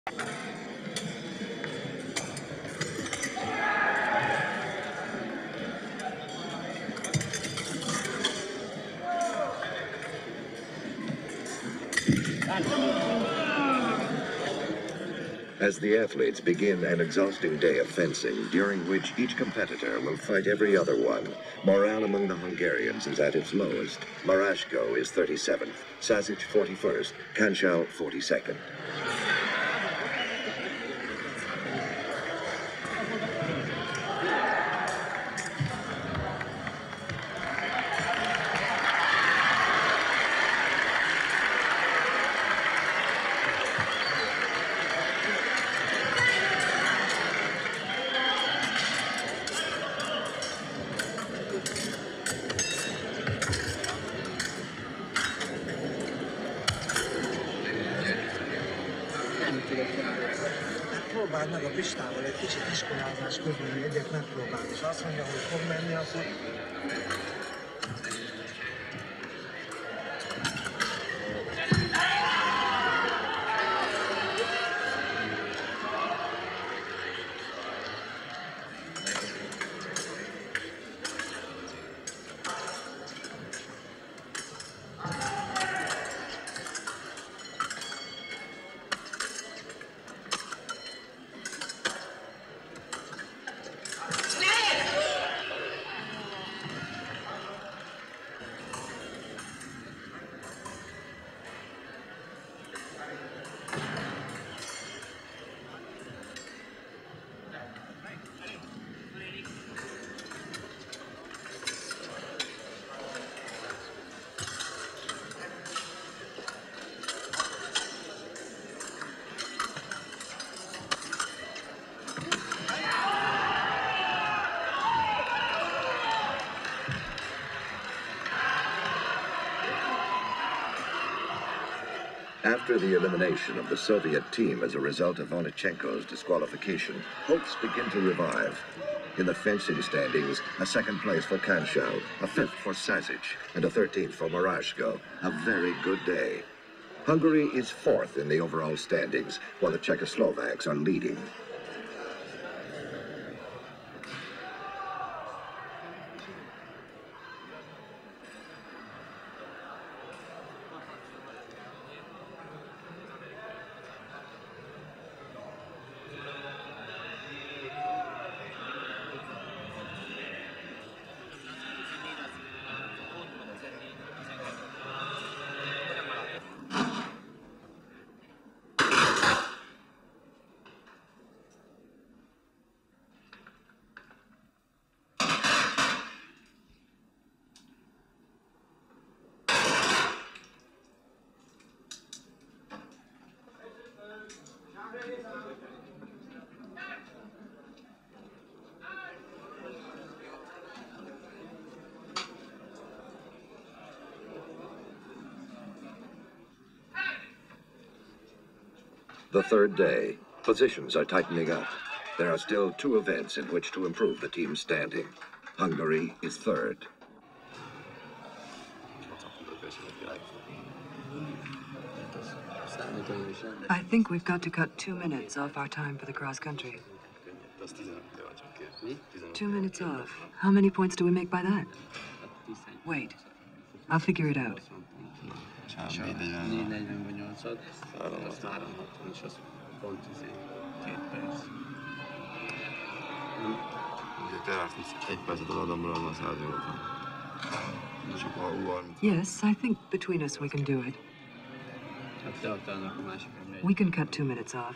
As the athletes begin an exhausting day of fencing, during which each competitor will fight every other one, morale among the Hungarians is at its lowest. Marashko is 37th, Sasic 41st, Kanshau 42nd. Próbáld meg a Pistával egy kicsit iskolázás közben egyet megpróbálni, és azt mondja, hogy fog menni, akkor... After the elimination of the Soviet team as a result of Vonachenko's disqualification, hopes begin to revive. In the fencing standings, a second place for Kanshau, a fifth for Sasic, and a 13th for Marashko. A very good day. Hungary is fourth in the overall standings, while the Czechoslovaks are leading. The third day, positions are tightening up. There are still two events in which to improve the team's standing. Hungary is third. I think we've got to cut 2 minutes off our time for the cross country. 2 minutes off. How many points do we make by that? Wait. I'll figure it out. Yes, I think between us we can do it. We can cut 2 minutes off.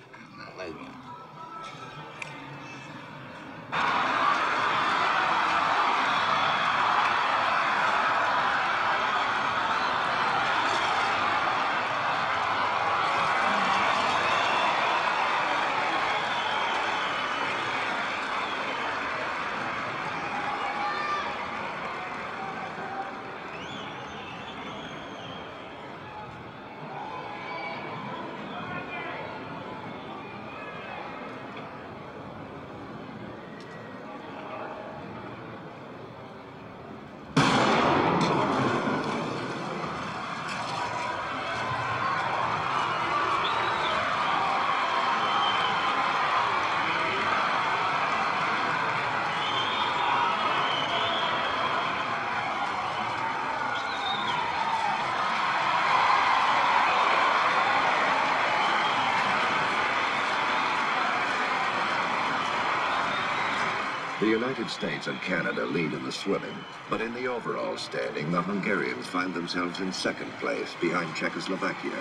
The United States and Canada lead in the swimming, but in the overall standing, the Hungarians find themselves in second place behind Czechoslovakia.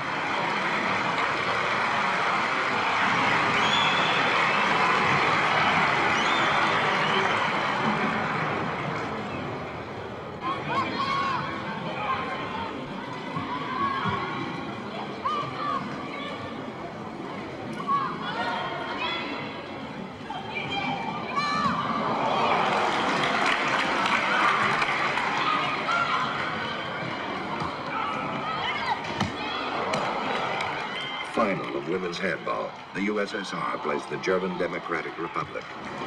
Final of women's handball. The USSR plays the German Democratic Republic.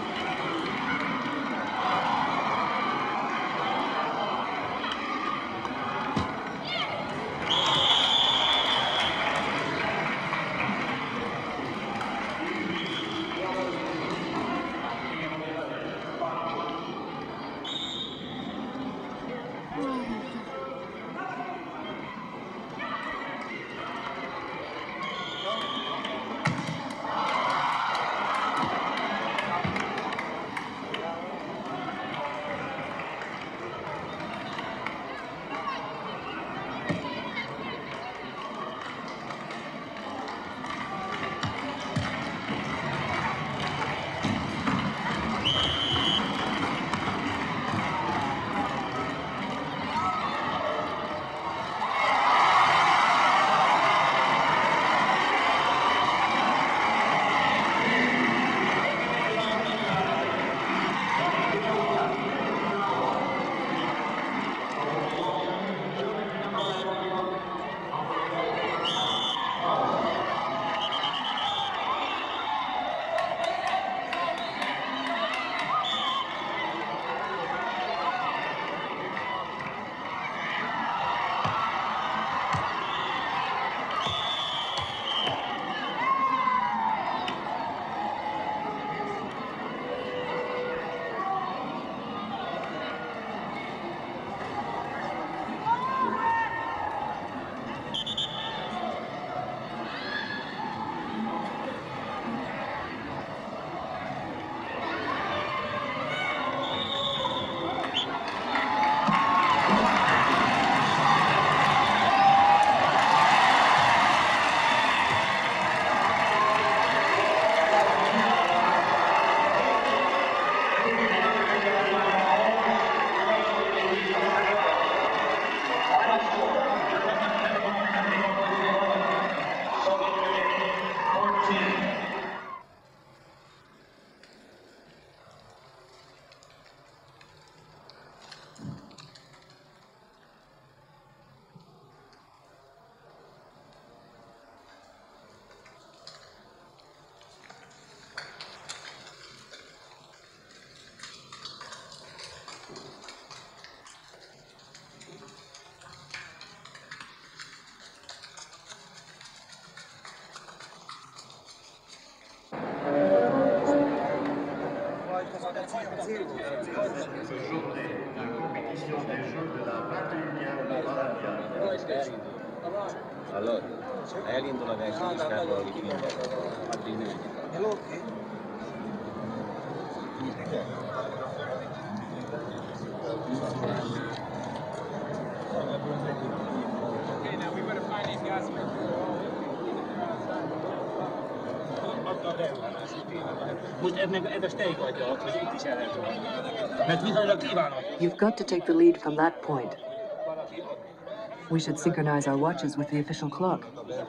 Allora, elindul a versenyiskáról, akik minden. Addig nem. Okay, now we better find these guys. Most ez a steak adja, hogy itt is el lehet volna. Mert viszonylag kívánok. You've got to take the lead from that point. We should synchronize our watches with the official clock.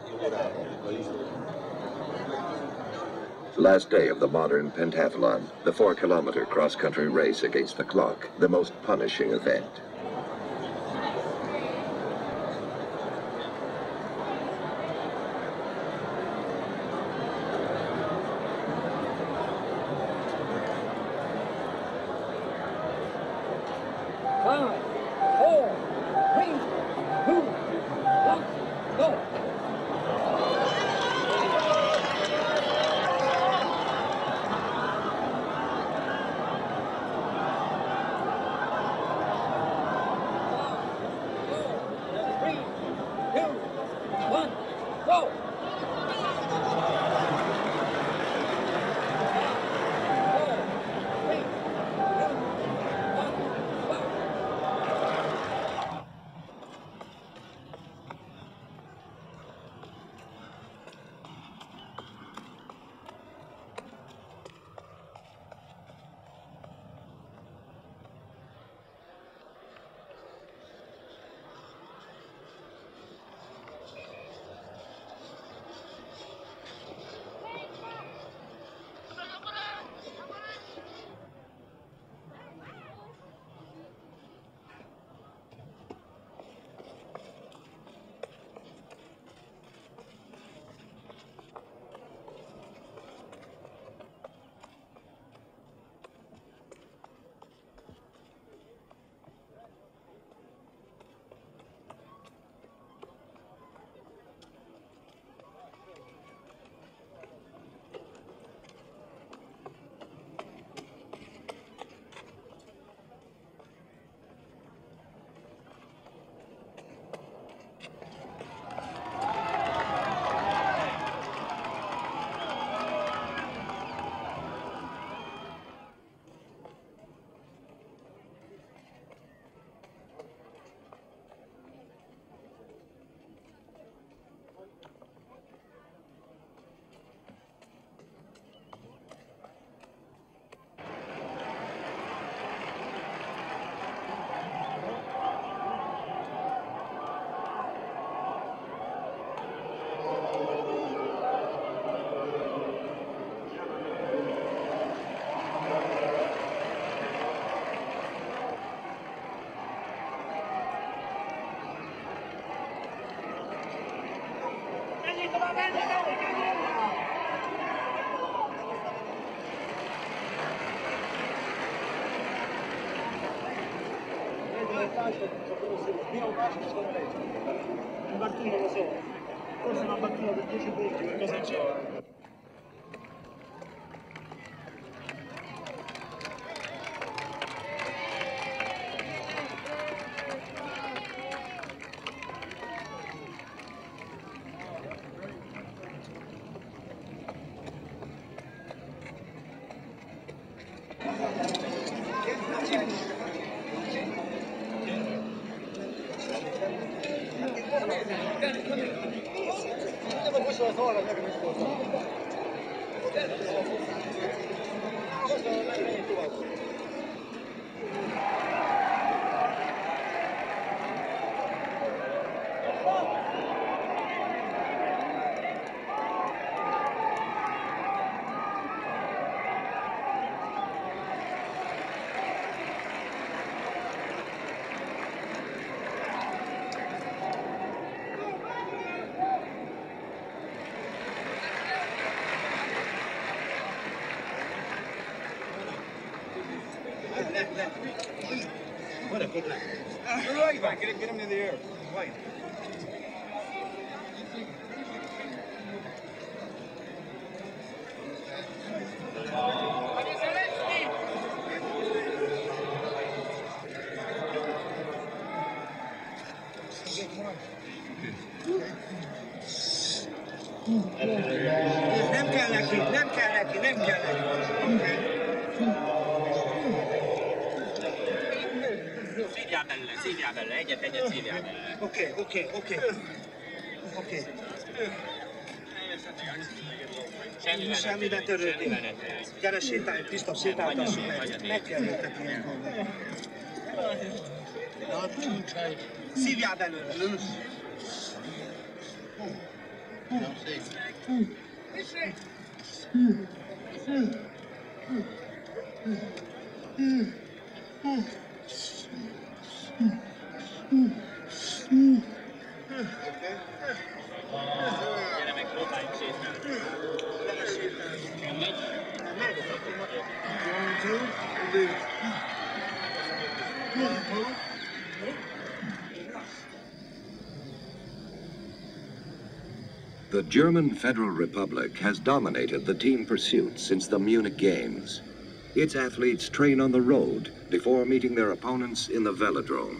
Last day of the modern pentathlon, the 4-kilometer cross-country race against the clock, the most punishing event. Un battuto lo so, forse una battuta per 10 punti, qualcosa c'è. What a good lap. All right, man, get him in the air. Right. Nem kell neki, nem kell neki, nem kell neki. Szívjál bele, egyet szívjál bele. Oké. Semmiben törődni. Gyere sétálj, tiszta sétáltassuk meg. Meg kell őket ilyen gondolni. Szívjál belőle. Gyere meg, próbáljuk sétálni. The German Federal Republic has dominated the team pursuit since the Munich Games. Its athletes train on the road before meeting their opponents in the velodrome.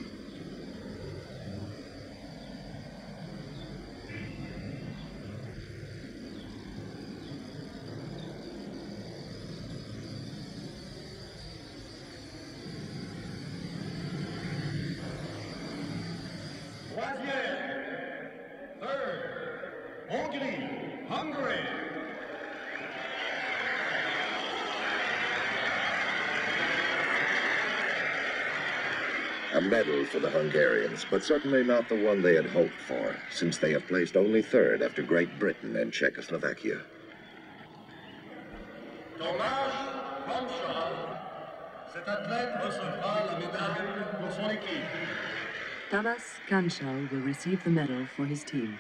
Hungary. A medal for the Hungarians, but certainly not the one they had hoped for, since they have placed only third after Great Britain and Czechoslovakia. Tomáš Hanša, cet athlète recevra la médaille pour son équipe. Tamas Kanchal will receive the medal for his team.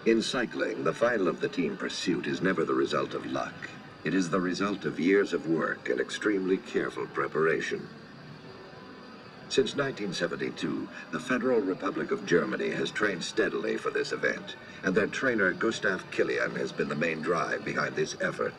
In cycling, the final of the team pursuit is never the result of luck. It is the result of years of work and extremely careful preparation. Since 1972, the Federal Republic of Germany has trained steadily for this event, and their trainer Gustav Kilian has been the main drive behind this effort.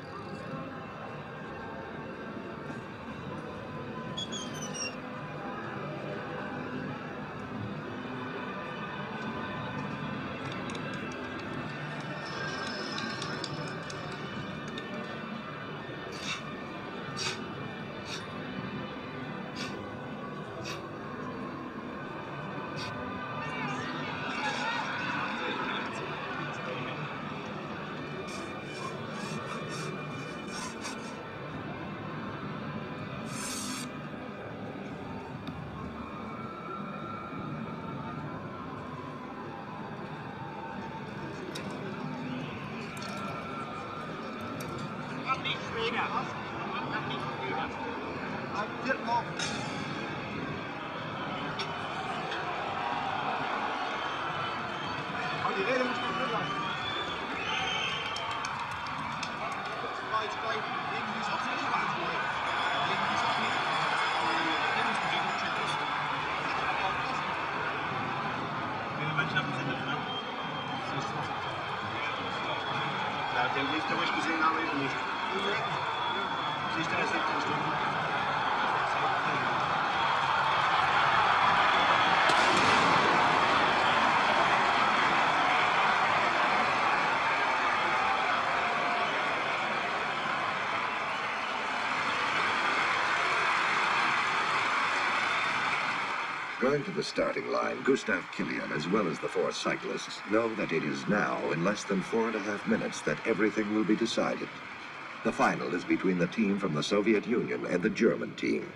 Going to the starting line, Gustav Kilian, as well as the four cyclists, know that it is now, in less than 4.5 minutes, that everything will be decided. The final is between the team from the Soviet Union and the German team.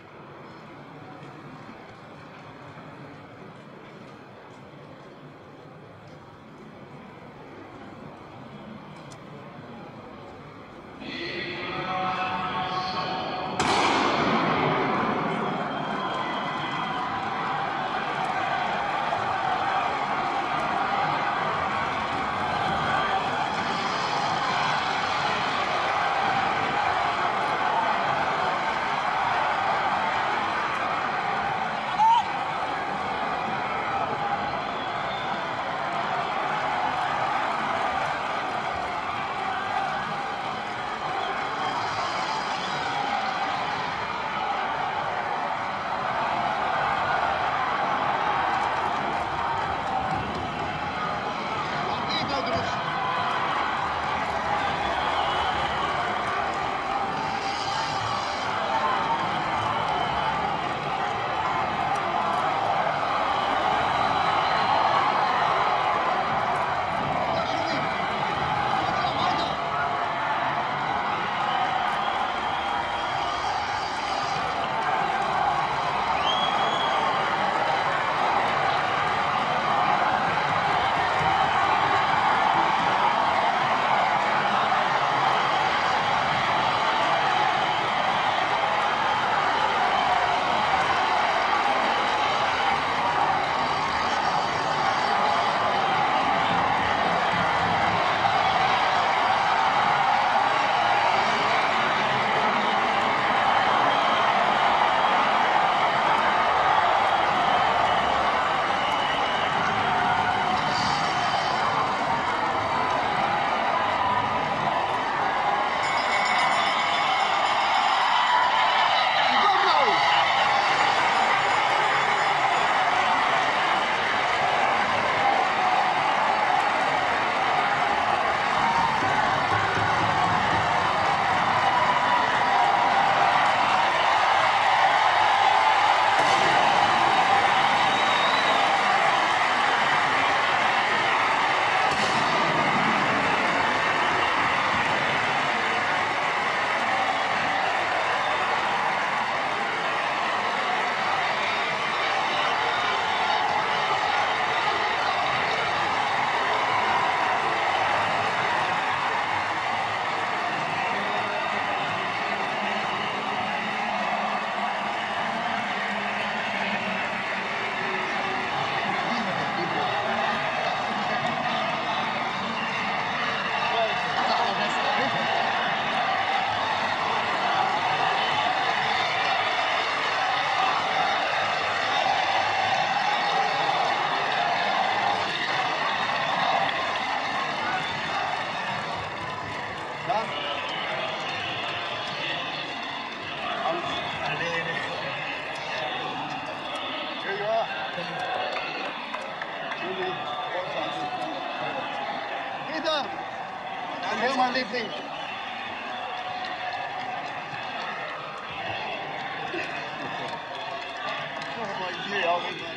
Helmand Liebling. Oh, my dear,